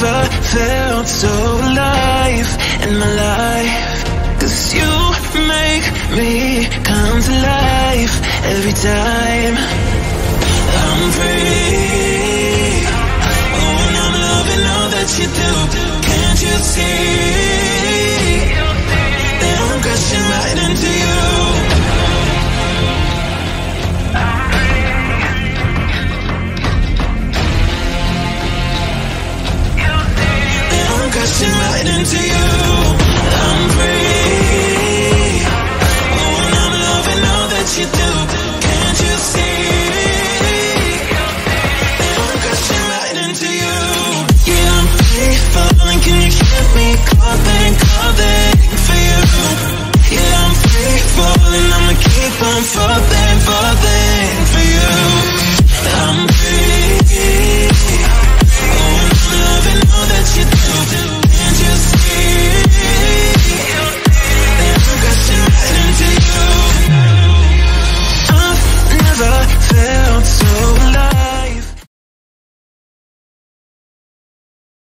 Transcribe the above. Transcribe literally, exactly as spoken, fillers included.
never felt so alive in my life. Cause you make me come to life every time.